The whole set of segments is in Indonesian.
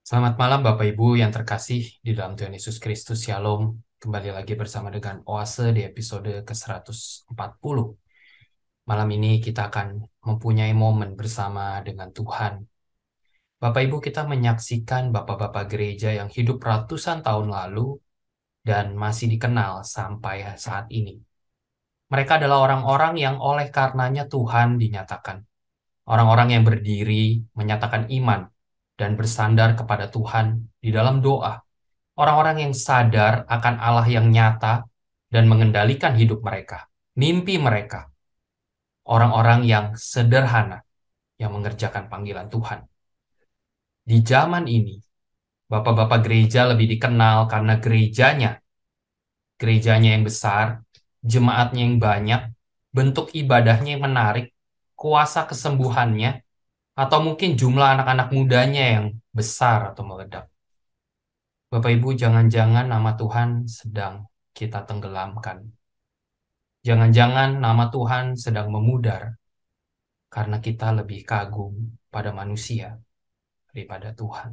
Selamat malam Bapak Ibu yang terkasih di dalam Tuhan Yesus Kristus. Shalom. Kembali lagi bersama dengan Oase di episode ke-140. Malam ini kita akan mempunyai momen bersama dengan Tuhan. Bapak Ibu, kita menyaksikan bapak-bapak gereja yang hidup ratusan tahun lalu dan masih dikenal sampai saat ini. Mereka adalah orang-orang yang oleh karenanya Tuhan dinyatakan. Orang-orang yang berdiri menyatakan iman dan bersandar kepada Tuhan di dalam doa. Orang-orang yang sadar akan Allah yang nyata dan mengendalikan hidup mereka, mimpi mereka. Orang-orang yang sederhana yang mengerjakan panggilan Tuhan. Di zaman ini, bapak-bapak gereja lebih dikenal karena gerejanya yang besar, jemaatnya yang banyak, bentuk ibadahnya yang menarik, kuasa kesembuhannya, atau mungkin jumlah anak-anak mudanya yang besar atau meledak. Bapak Ibu, jangan-jangan nama Tuhan sedang kita tenggelamkan. Jangan-jangan nama Tuhan sedang memudar karena kita lebih kagum pada manusia daripada Tuhan.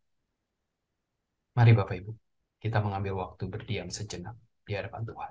Mari Bapak Ibu, kita mengambil waktu berdiam sejenak di hadapan Tuhan.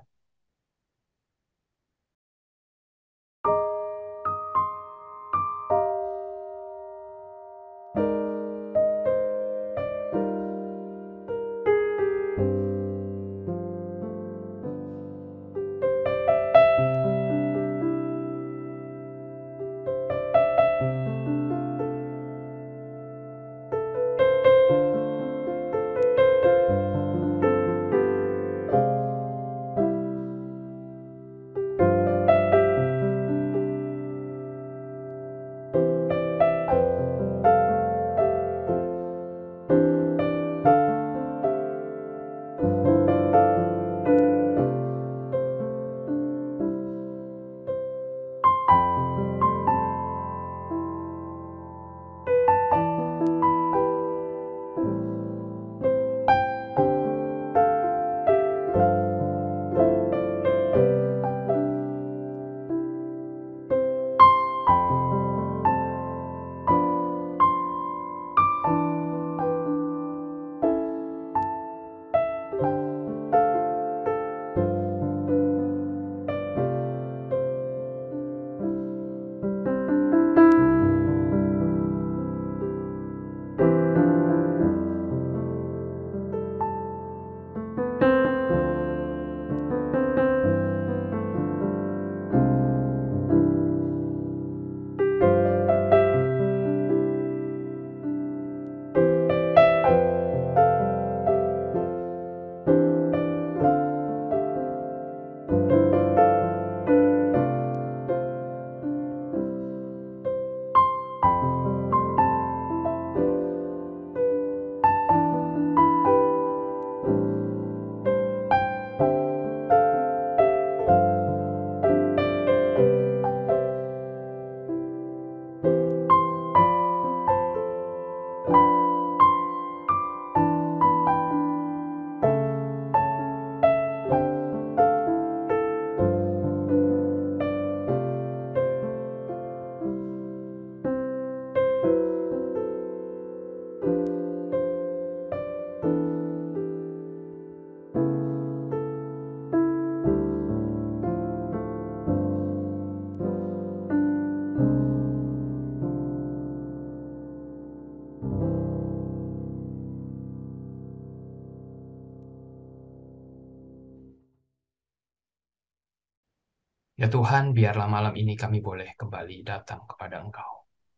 Ya Tuhan, biarlah malam ini kami boleh kembali datang kepada Engkau.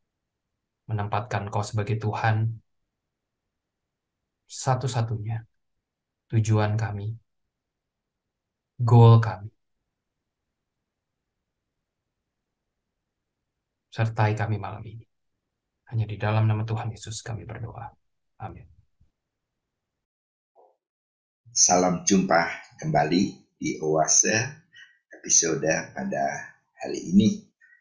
Menempatkan Engkau sebagai Tuhan satu-satunya tujuan kami, goal kami. Sertai kami malam ini. Hanya di dalam nama Tuhan Yesus kami berdoa. Amin. Salam jumpa kembali di Oase episode pada hari ini.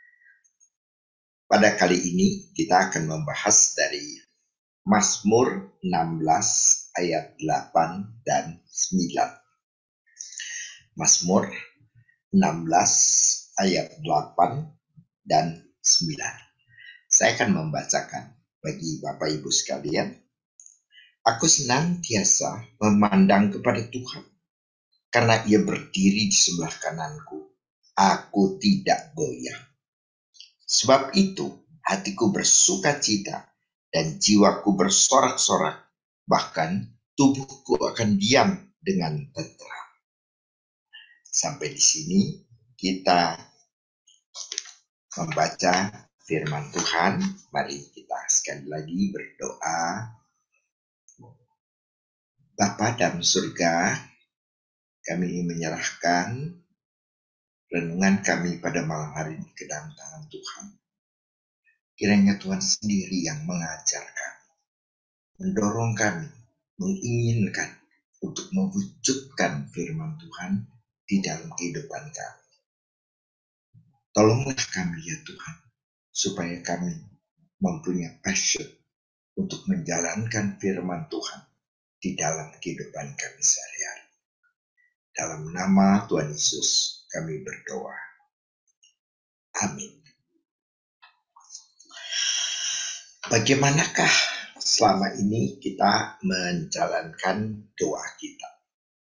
Pada kali ini kita akan membahas dari Mazmur 16 ayat 8 dan 9. Mazmur 16 ayat 8 dan 9. Saya akan membacakan bagi Bapak Ibu sekalian. Aku senantiasa memandang kepada Tuhan, karena Ia berdiri di sebelah kananku. Aku tidak goyah. Sebab itu, hatiku bersuka cita dan jiwaku bersorak-sorak, bahkan tubuhku akan diam dengan tenteram. Sampai di sini kita membaca firman Tuhan. Mari kita sekali lagi berdoa. Bapa dalam surga, kami menyerahkan renungan kami pada malam hari ini ke dalam tangan Tuhan. Kiranya Tuhan sendiri yang mengajar kami, mendorong kami, menginginkan untuk mewujudkan firman Tuhan di dalam kehidupan kami. Tolonglah kami ya Tuhan, supaya kami mempunyai passion untuk menjalankan firman Tuhan di dalam kehidupan kami sehari-hari. Dalam nama Tuhan Yesus kami berdoa. Amin. Bagaimanakah selama ini kita menjalankan doa kita?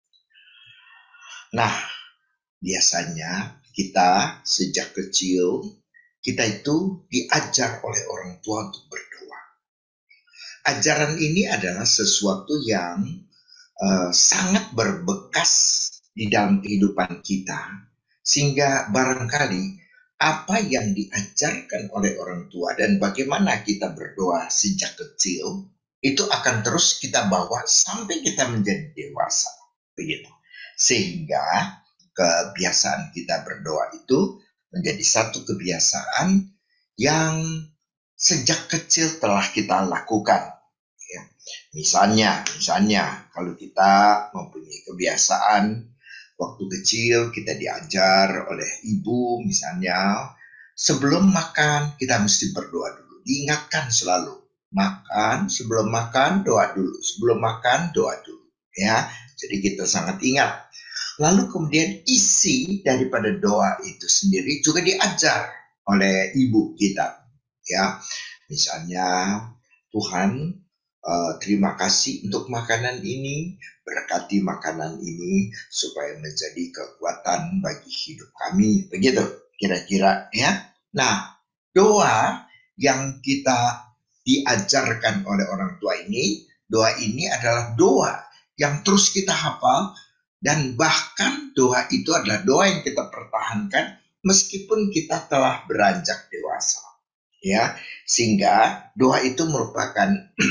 Nah, biasanya kita sejak kecil, kita itu diajar oleh orang tua untuk berdoa. Ajaran ini adalah sesuatu yang sangat berbekas di dalam kehidupan kita, sehingga barangkali apa yang diajarkan oleh orang tua dan bagaimana kita berdoa sejak kecil itu akan terus kita bawa sampai kita menjadi dewasa, begitu. Sehingga kebiasaan kita berdoa itu menjadi satu kebiasaan yang sejak kecil telah kita lakukan. Ya. Misalnya kalau kita mempunyai kebiasaan waktu kecil kita diajar oleh ibu misalnya, sebelum makan kita mesti berdoa dulu. Diingatkan selalu, makan, sebelum makan doa dulu, sebelum makan doa dulu. Ya, jadi kita sangat ingat. Lalu kemudian isi daripada doa itu sendiri juga diajar oleh ibu kita. Ya, misalnya Tuhan, terima kasih untuk makanan ini, berkati makanan ini supaya menjadi kekuatan bagi hidup kami, begitu kira-kira ya. Nah, doa yang kita diajarkan oleh orang tua ini, doa ini adalah doa yang terus kita hafal, dan bahkan doa itu adalah doa yang kita pertahankan meskipun kita telah beranjak dewasa, ya. Sehingga doa itu merupakan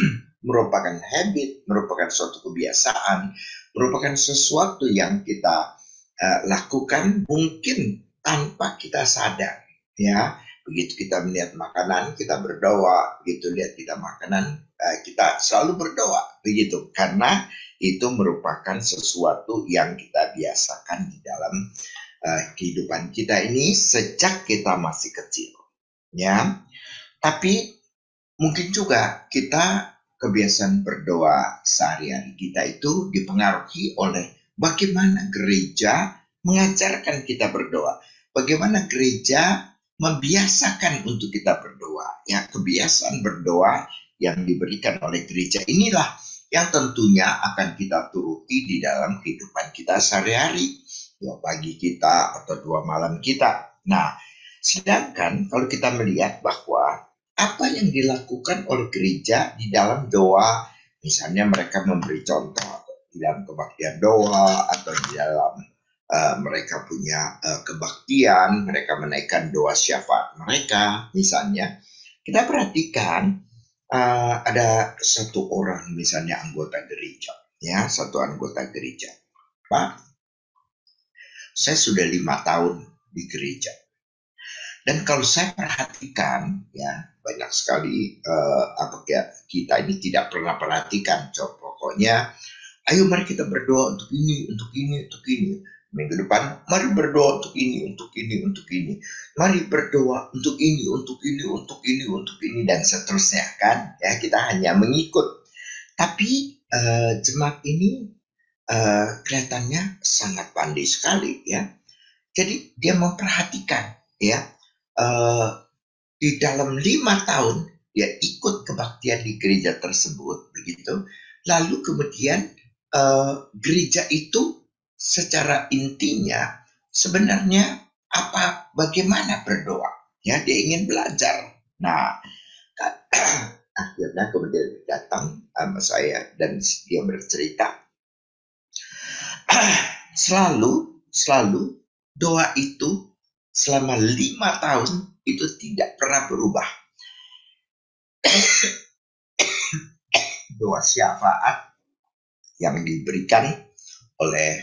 habit, merupakan suatu kebiasaan, merupakan sesuatu yang kita lakukan mungkin tanpa kita sadar, ya. Begitu kita melihat makanan, kita berdoa. Begitu lihat kita makanan, kita selalu berdoa, begitu. Karena itu merupakan sesuatu yang kita biasakan di dalam kehidupan kita ini sejak kita masih kecil, ya. Tapi mungkin juga kita kebiasaan berdoa sehari-hari kita itu dipengaruhi oleh bagaimana gereja mengajarkan kita berdoa, bagaimana gereja membiasakan untuk kita berdoa. Ya, kebiasaan berdoa yang diberikan oleh gereja inilah yang tentunya akan kita turuti di dalam kehidupan kita sehari-hari, 2 pagi kita atau 2 malam kita. Nah, sedangkan kalau kita melihat bahwa apa yang dilakukan oleh gereja di dalam doa, misalnya mereka memberi contoh di dalam kebaktian doa atau di dalam mereka punya kebaktian, mereka menaikkan doa syafaat mereka, misalnya kita perhatikan ada satu orang misalnya anggota gereja, ya, satu anggota gereja, Pak, saya sudah 5 tahun di gereja. Dan kalau saya perhatikan, ya, banyak sekali kita ini tidak pernah perhatikan. Pokoknya, ayo mari kita berdoa untuk ini, untuk ini, untuk ini. Minggu depan, mari berdoa untuk ini, untuk ini, untuk ini. Mari berdoa untuk ini, untuk ini, untuk ini, untuk ini, dan seterusnya, kan? Ya, kita hanya mengikut. Tapi jemaat ini kelihatannya sangat pandai sekali, ya. Jadi dia memperhatikan, ya. Di dalam 5 tahun dia ikut kebaktian di gereja tersebut, begitu. Lalu kemudian gereja itu secara intinya sebenarnya bagaimana berdoa? Ya, dia ingin belajar. Nah, akhirnya kemudian datang sama saya dan dia bercerita selalu doa itu selama 5 tahun itu tidak pernah berubah. Doa syafaat yang diberikan oleh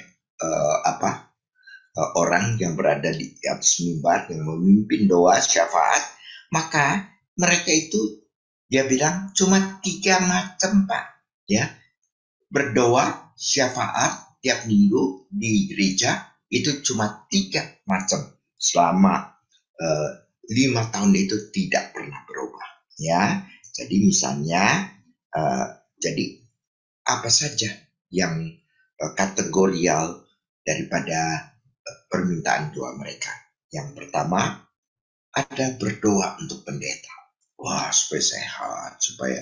orang yang berada di atas mimbar yang memimpin doa syafaat, maka mereka itu dia bilang cuma 3 macam, Pak, ya. Berdoa syafaat tiap minggu di gereja itu cuma 3 macam selama 5 tahun itu tidak pernah berubah, ya. Jadi misalnya jadi apa saja yang kategorial daripada permintaan doa mereka. Yang pertama, ada berdoa untuk pendeta. Wah, supaya sehat, supaya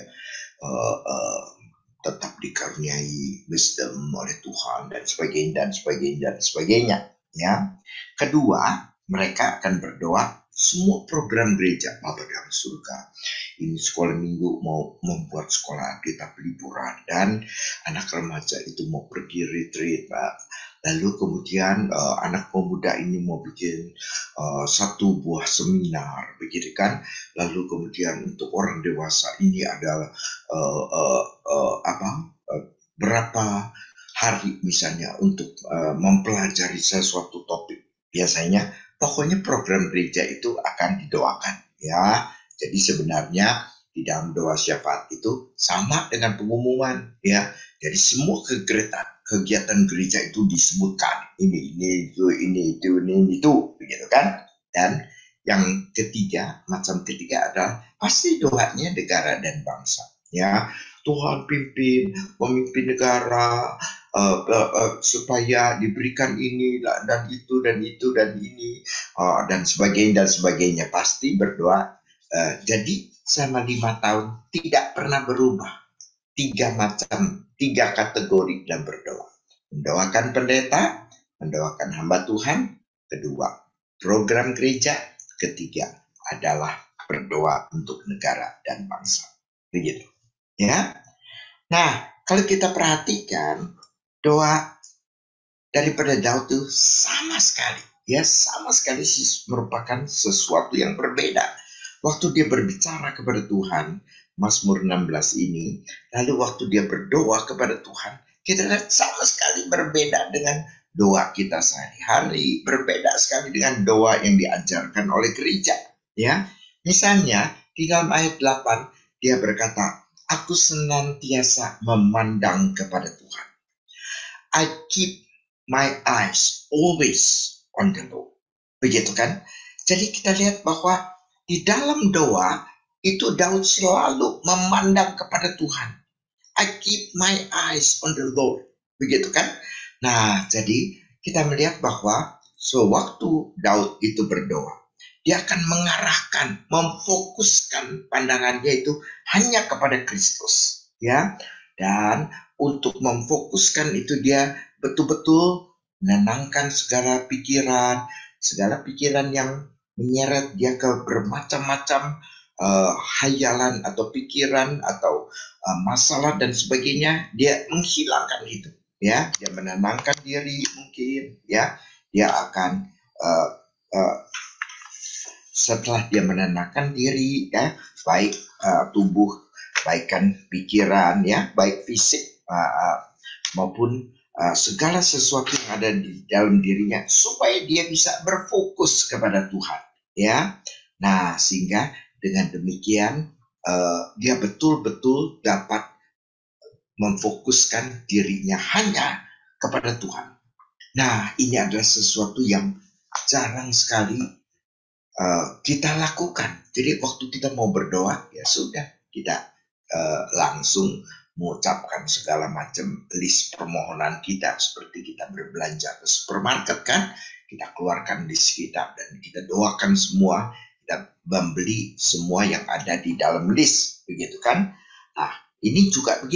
tetap dikaruniai wisdom oleh Tuhan dan sebagainya. Ya. Kedua, mereka akan berdoa semua program gereja Bapa dalam surga. Ini sekolah minggu mau membuat sekolah kita liburan dan anak remaja itu mau pergi retreat, Pak. Lalu kemudian anak pemuda ini mau bikin satu buah seminar, begitu kan? Lalu kemudian untuk orang dewasa ini ada berapa hari misalnya untuk mempelajari sesuatu topik. Biasanya pokoknya program gereja itu akan didoakan, ya. Jadi sebenarnya di dalam doa syafaat itu sama dengan pengumuman, ya. Jadi semua kegiatan gereja itu disebutkan ini itu begitu kan. Dan yang ketiga, macam ketiga adalah pasti doanya negara dan bangsa, ya. Tuhan pemimpin negara supaya diberikan ini dan itu dan ini dan sebagainya pasti berdoa. Jadi selama 5 tahun tidak pernah berubah. 3 kategori dalam berdoa. Mendoakan pendeta, mendoakan hamba Tuhan. Kedua, program gereja. Ketiga adalah berdoa untuk negara dan bangsa. Begitu. Ya. Nah, kalau kita perhatikan doa daripada Daud itu sama sekali merupakan sesuatu yang berbeda. Waktu dia berbicara kepada Tuhan, Mazmur 16 ini, lalu waktu dia berdoa kepada Tuhan, kita lihat sama sekali berbeda dengan doa kita sehari-hari, berbeda sekali dengan doa yang diajarkan oleh gereja. Ya, misalnya di dalam ayat 8 dia berkata, aku senantiasa memandang kepada Tuhan. I keep my eyes always on the Lord. Begitu kan? Jadi kita lihat bahwa di dalam doa itu Daud selalu memandang kepada Tuhan. I keep my eyes on the Lord. Begitu kan? Nah, jadi kita melihat bahwa sewaktu Daud itu berdoa, dia akan mengarahkan, memfokuskan pandangannya itu hanya kepada Kristus, ya. Dan untuk memfokuskan itu dia betul-betul menenangkan segala pikiran yang menyeret dia ke bermacam-macam hayalan atau pikiran atau masalah dan sebagainya. Dia menghilangkan itu, ya. Dia menenangkan diri mungkin, ya. Dia akan setelah dia menenangkan diri, ya, baik tubuh, baikkan pikiran, ya, baik fisik maupun segala sesuatu yang ada di dalam dirinya supaya dia bisa berfokus kepada Tuhan, ya. Nah, sehingga dengan demikian dia betul-betul dapat memfokuskan dirinya hanya kepada Tuhan. Nah, ini adalah sesuatu yang jarang sekali kita lakukan. Jadi waktu kita mau berdoa, ya sudah, kita langsung mengucapkan segala macam list permohonan kita, seperti kita berbelanja ke supermarket kan, kita keluarkan list kita dan kita doakan semua, kita membeli semua yang ada di dalam list, begitu kan. Nah, ini juga begitu.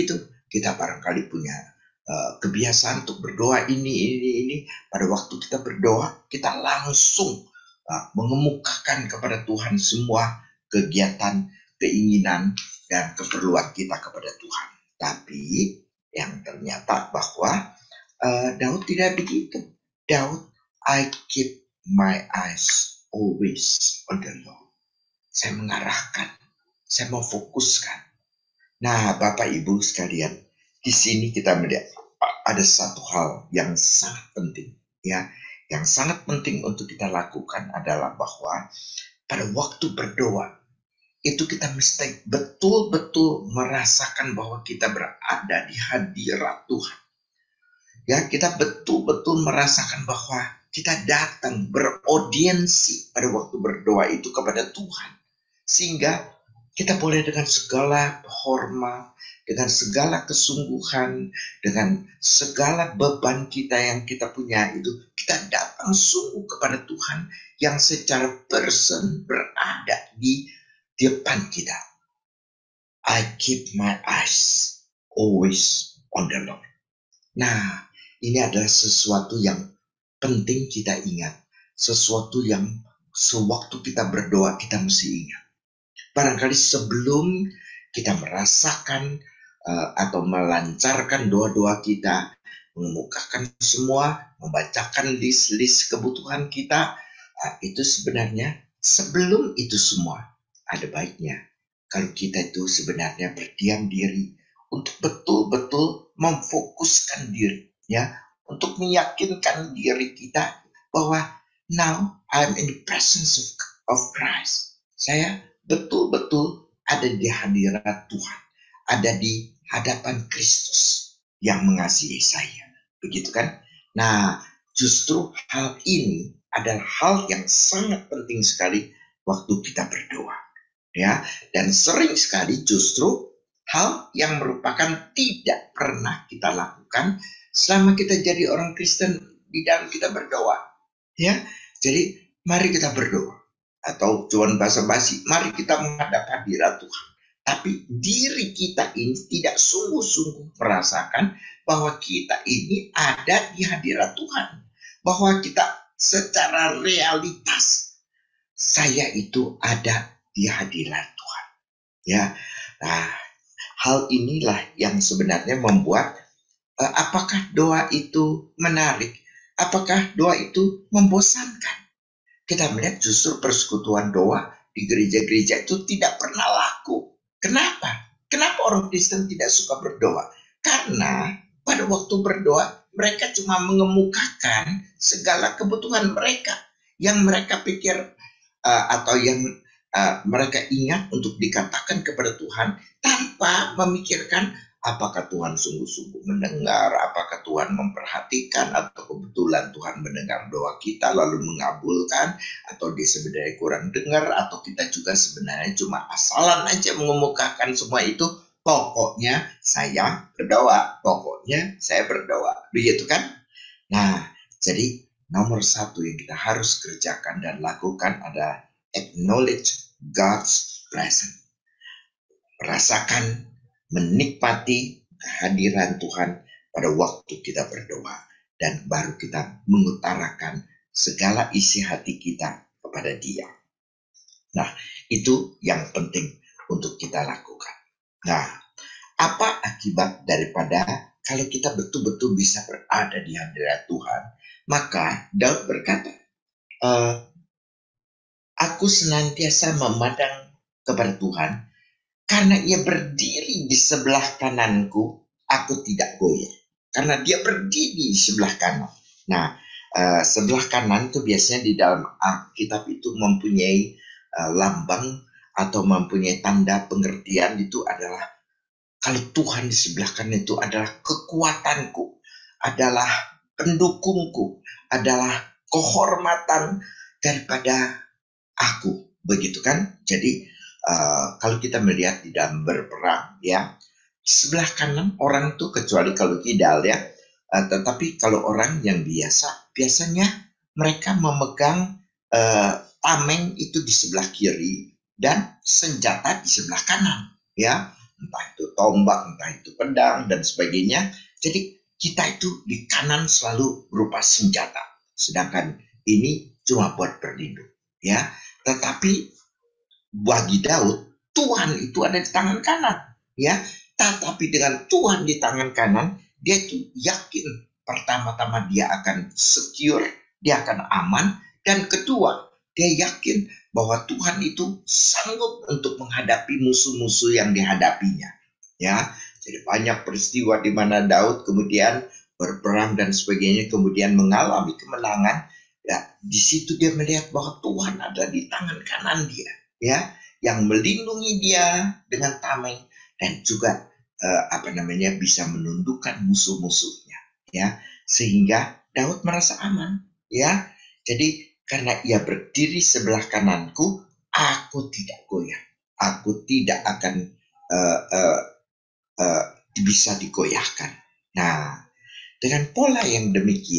kita barangkali punya kebiasaan untuk berdoa ini. Pada waktu kita berdoa, kita langsung mengemukakan kepada Tuhan semua kegiatan, keinginan, dan keperluan kita kepada Tuhan. Tapi yang ternyata bahwa Daud tidak begitu. Daud, I keep my eyes always on the Lord. Saya mengarahkan, saya memfokuskan. Nah, Bapak Ibu sekalian, di sini kita melihat ada satu hal yang sangat penting, ya. Yang sangat penting untuk kita lakukan adalah bahwa pada waktu berdoa itu kita mesti betul-betul merasakan bahwa kita berada di hadirat Tuhan. Ya, kita betul-betul merasakan bahwa kita datang beraudiensi pada waktu berdoa itu kepada Tuhan. Sehingga kita boleh dengan segala hormat, dengan segala kesungguhan, dengan segala beban kita yang kita punya itu, kita datang sungguh kepada Tuhan yang secara person berada di depan kita. I keep my eyes always on the Lord. Nah, ini adalah sesuatu yang penting kita ingat. Sesuatu yang sewaktu kita berdoa kita mesti ingat. Barangkali sebelum kita merasakan atau melancarkan doa-doa kita, mengemukakan semua, membacakan list-list kebutuhan kita, itu sebenarnya sebelum itu semua ada baiknya kalau kita itu sebenarnya berdiam diri untuk betul-betul memfokuskan diri, ya, untuk meyakinkan diri kita bahwa now I'm in the presence of Christ. Saya betul-betul ada di hadirat Tuhan, ada di hadapan Kristus yang mengasihi saya, begitu kan? Nah, justru hal ini adalah hal yang sangat penting sekali waktu kita berdoa, ya. Dan sering sekali justru hal yang merupakan tidak pernah kita lakukan selama kita jadi orang Kristen di dalam kita berdoa, ya. Jadi mari kita berdoa, atau cuman basa-basi, mari kita menghadap hadirat Tuhan. Tapi diri kita ini tidak sungguh-sungguh merasakan bahwa kita ini ada di hadirat Tuhan, bahwa kita secara realitas saya itu ada di hadirat Tuhan, ya. Nah, hal inilah yang sebenarnya membuat apakah doa itu menarik, apakah doa itu membosankan. Kita melihat justru persekutuan doa di gereja-gereja itu tidak pernah laku. Kenapa? Kenapa orang Kristen tidak suka berdoa? Karena pada waktu berdoa mereka cuma mengemukakan segala kebutuhan mereka yang mereka pikir atau yang mereka ingat untuk dikatakan kepada Tuhan, tanpa memikirkan apakah Tuhan sungguh-sungguh mendengar, apakah Tuhan memperhatikan, atau kebetulan Tuhan mendengar doa kita lalu mengabulkan, atau dia sebenarnya kurang dengar, atau kita juga sebenarnya cuma asalan aja mengemukakan semua itu. Pokoknya saya berdoa, pokoknya saya berdoa, begitu kan? Nah, jadi nomor satu yang kita harus kerjakan dan lakukan adalah acknowledge God's presence. Merasakan, menikmati kehadiran Tuhan pada waktu kita berdoa. Dan baru kita mengutarakan segala isi hati kita kepada Dia. Nah, itu yang penting untuk kita lakukan. Nah, apa akibat daripada kalau kita betul-betul bisa berada di hadirat Tuhan? Maka Daud berkata, aku senantiasa memandang kepada Tuhan, karena ia berdiri di sebelah kananku, aku tidak goyah. Karena dia berdiri di sebelah kanan. Nah, sebelah kanan itu biasanya di dalam Alkitab itu mempunyai lambang atau mempunyai tanda pengertian. Itu adalah kalau Tuhan di sebelah kanan itu adalah kekuatanku, adalah pendukungku, adalah kehormatan daripada aku, begitu kan? Jadi kalau kita melihat di dalam berperang, ya, sebelah kanan orang itu, kecuali kalau kidal, ya, tetapi kalau orang yang biasanya mereka memegang tameng itu di sebelah kiri dan senjata di sebelah kanan, ya. entah itu tombak, entah itu pedang, dan sebagainya. Jadi kita itu di kanan selalu berupa senjata. Sedangkan ini cuma buat berlindung. Ya, tetapi bagi Daud, Tuhan itu ada di tangan kanan. Ya, tetapi dengan Tuhan di tangan kanan, dia itu yakin pertama-tama dia akan secure, dia akan aman, dan kedua, dia yakin bahwa Tuhan itu sanggup untuk menghadapi musuh-musuh yang dihadapinya. Ya, jadi banyak peristiwa di mana Daud kemudian berperang dan sebagainya, kemudian mengalami kemenangan. Ya, di situ dia melihat bahwa Tuhan ada di tangan kanan dia, ya, yang melindungi dia dengan tameng dan juga bisa menundukkan musuh-musuhnya, ya, sehingga Daud merasa aman, ya. Jadi karena ia berdiri sebelah kananku, aku tidak goyah, aku tidak akan uh, uh, uh, bisa digoyahkan. Nah, dengan pola yang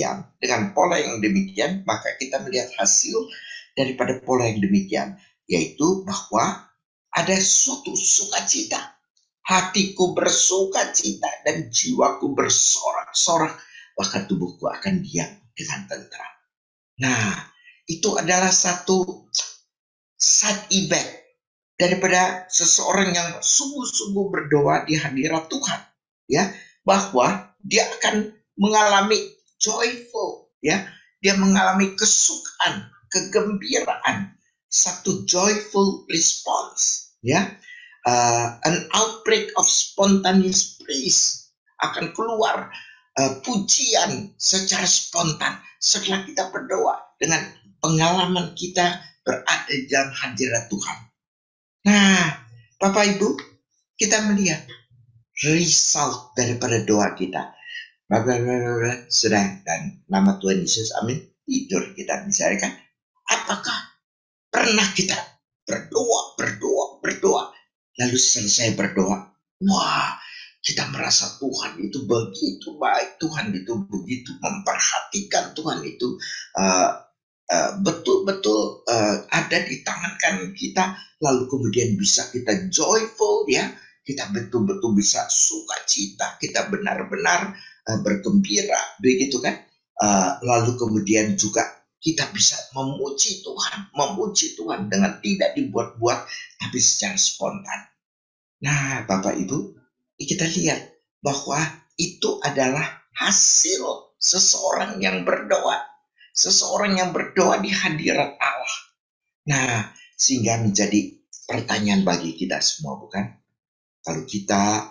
demikian, maka kita melihat hasil daripada pola yang demikian, yaitu bahwa ada suatu sukacita. Hatiku bersukacita dan jiwaku bersorak-sorak, bahkan tubuhku akan diam dengan tentram. Nah, itu adalah satu side effect daripada seseorang yang sungguh-sungguh berdoa di hadirat Tuhan, ya, bahwa dia akan mengalami joyful, ya, dia mengalami kesukaan, kegembiraan, satu joyful response, ya, an outbreak of spontaneous praise, akan keluar pujian secara spontan setelah kita berdoa dengan pengalaman kita berada dalam hadirat Tuhan. Nah, Bapak Ibu, kita melihat result daripada doa kita. Sedang dan nama Tuhan Yesus, amin, tidur kita misalnya kan. Apakah pernah kita berdoa, lalu selesai berdoa, wah, kita merasa Tuhan itu begitu baik, Tuhan itu begitu memperhatikan, Tuhan itu betul-betul ada di tangan kanan kita, lalu kemudian bisa kita joyful, ya, kita betul-betul bisa sukacita, kita benar-benar bergembira, begitu kan? Lalu kemudian juga kita bisa memuji Tuhan dengan tidak dibuat-buat, tapi secara spontan. Nah, Bapak Ibu, kita lihat bahwa itu adalah hasil seseorang yang berdoa di hadirat Allah. Nah, sehingga menjadi pertanyaan bagi kita semua, bukan? Kalau kita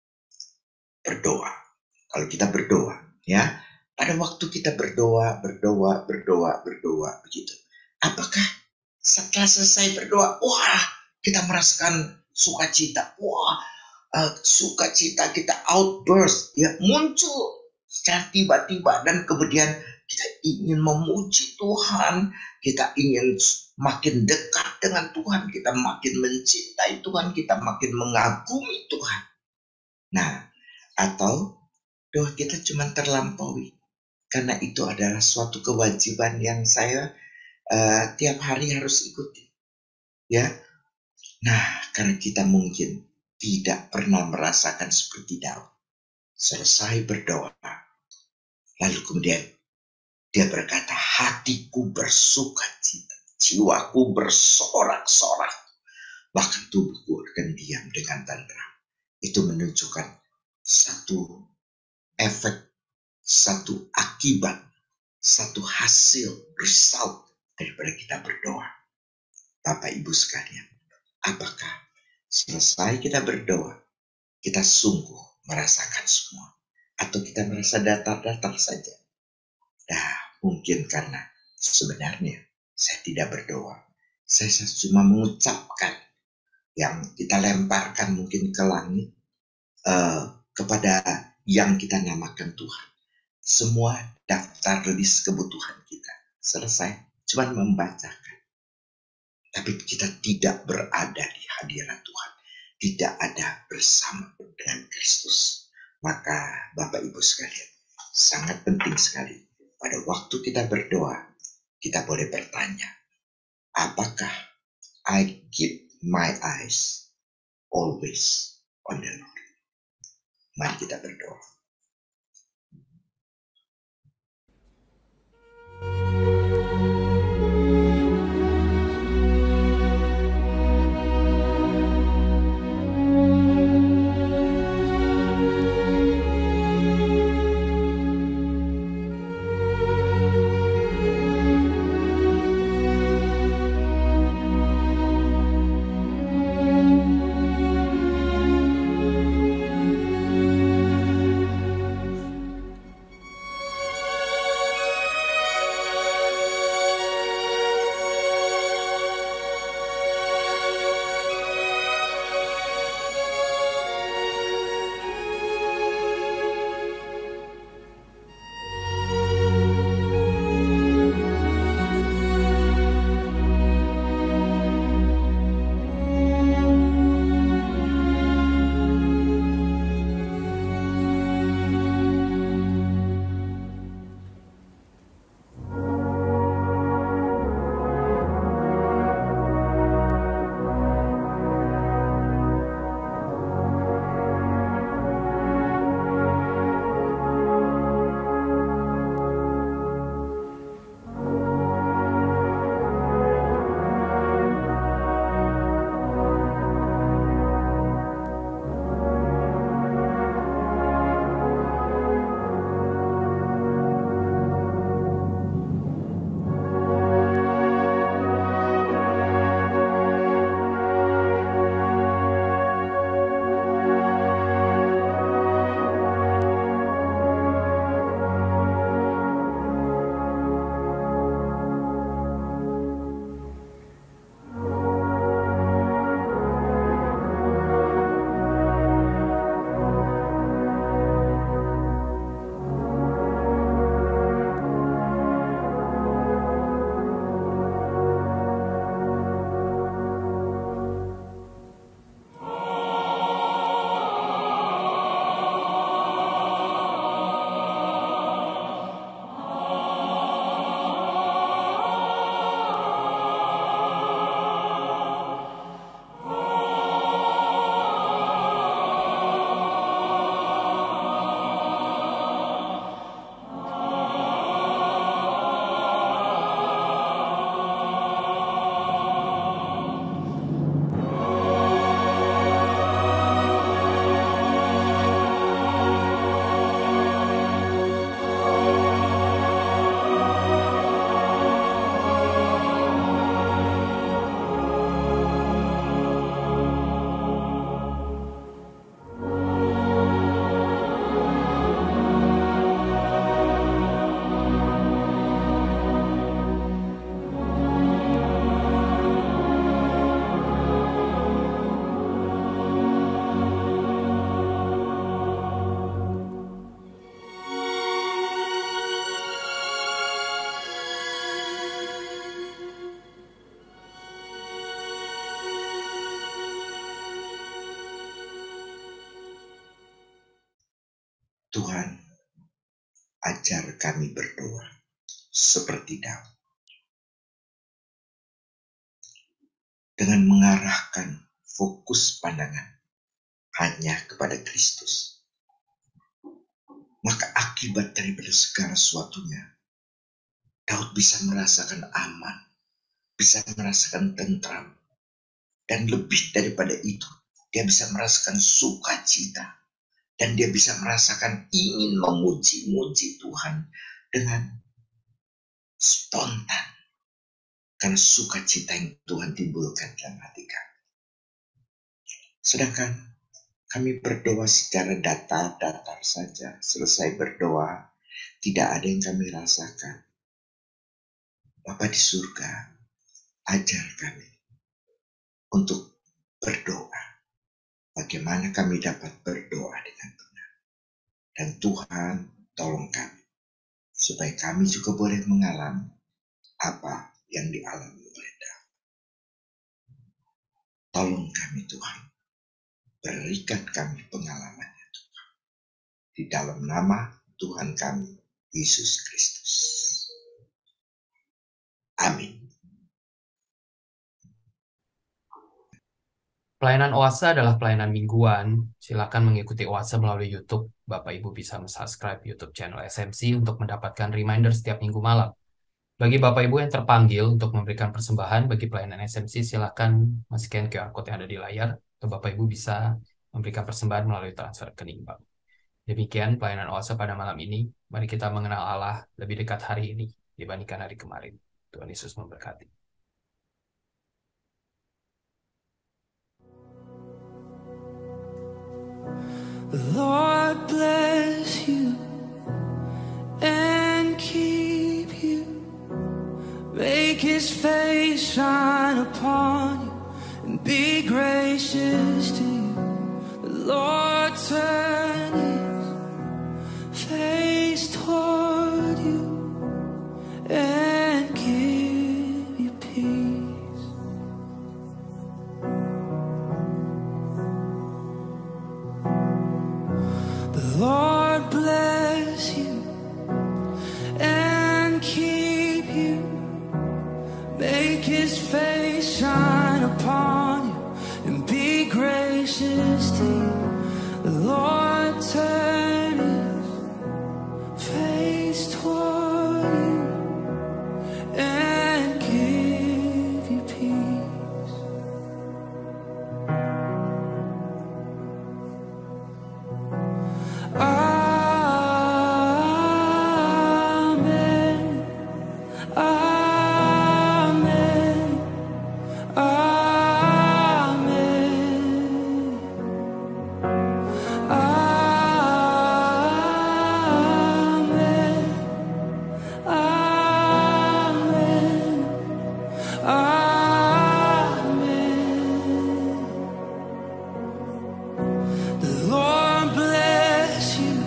berdoa, ya, pada waktu kita berdoa begitu, apakah setelah selesai berdoa, wah, kita merasakan sukacita, wah, sukacita kita outburst, ya, muncul secara tiba-tiba, dan kemudian kita ingin memuji Tuhan, kita ingin makin dekat dengan Tuhan, kita makin mencintai Tuhan, kita makin mengagumi Tuhan. Nah, atau doa kita cuma terlampaui, karena itu adalah suatu kewajiban yang saya tiap hari harus ikuti, ya. Nah, karena kita mungkin tidak pernah merasakan seperti Daud, selesai berdoa, lalu kemudian dia berkata, hatiku bersukacita, jiwaku bersorak-sorak, bahkan tubuhku akan diam dengan tentram. Itu menunjukkan satu efek, satu akibat, satu hasil, result daripada kita berdoa. Bapak Ibu sekalian, apakah selesai kita berdoa, kita sungguh merasakan semua, atau kita merasa datar-datar saja? Nah, mungkin karena sebenarnya saya tidak berdoa, saya cuma mengucapkan yang kita lemparkan mungkin ke langit, kepada yang kita namakan Tuhan. Semua daftar list kebutuhan kita selesai, cuma membacakan. Tapi kita tidak berada di hadirat Tuhan, tidak ada bersama dengan Kristus. Maka Bapak Ibu sekalian, sangat penting sekali pada waktu kita berdoa, kita boleh bertanya, apakah I keep my eyes always on the Lord. Mari kita berdoa. Tuhan, ajar kami berdoa seperti Daud, dengan mengarahkan fokus pandangan hanya kepada Kristus. Maka akibat daripada segala sesuatunya, Daud bisa merasakan aman, bisa merasakan tentram, dan lebih daripada itu, dia bisa merasakan sukacita, dan dia bisa merasakan ingin memuji-muji Tuhan dengan spontan, karena sukacita yang Tuhan timbulkan dalam hati kami. Sedangkan kami berdoa secara datar-datar saja, selesai berdoa, tidak ada yang kami rasakan. Bapa di surga, ajar kami untuk berdoa. Bagaimana kami dapat berdoa dengan benar. Dan Tuhan tolong kami, supaya kami juga boleh mengalami apa yang dialami oleh Daud. Tolong kami Tuhan, berikan kami pengalamannya Tuhan. Di dalam nama Tuhan kami, Yesus Kristus. Amin. Pelayanan Oase adalah pelayanan mingguan. Silakan mengikuti Oase melalui YouTube. Bapak Ibu bisa subscribe YouTube channel SMC untuk mendapatkan reminder setiap minggu malam. Bagi Bapak Ibu yang terpanggil untuk memberikan persembahan bagi pelayanan SMC, silakan men-scan QR Code yang ada di layar, atau Bapak Ibu bisa memberikan persembahan melalui transfer rekening Bank. Demikian pelayanan Oase pada malam ini. Mari kita mengenal Allah lebih dekat hari ini dibandingkan hari kemarin. Tuhan Yesus memberkati. The Lord bless you and keep you. Make His face shine upon you and be gracious to you. The Lord turn His face toward you and give you peace. The Lord bless you and keep you. Make His face shine upon you and be gracious to you. The Lord turn His face toward you and give you peace. Amen. Amen. Amen. Amen. Amen. Amen. The Lord bless you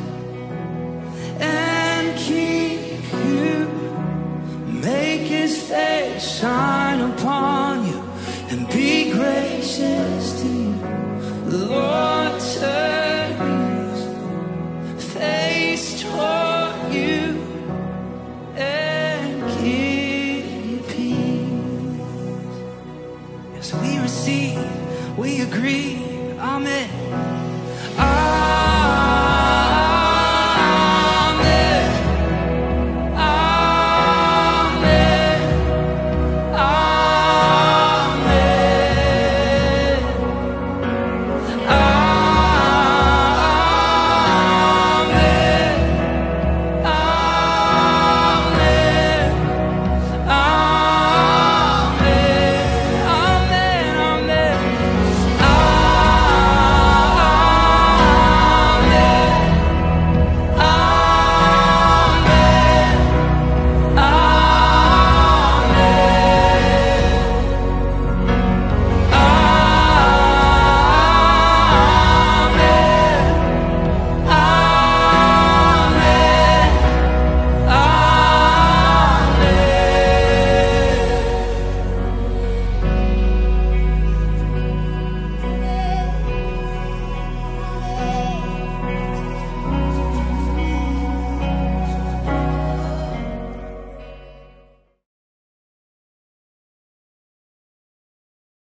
and keep you. Make His face shine upon you and be gracious to you. The Lord turn His face toward you and give you peace. Yes, we receive, we agree. Amen.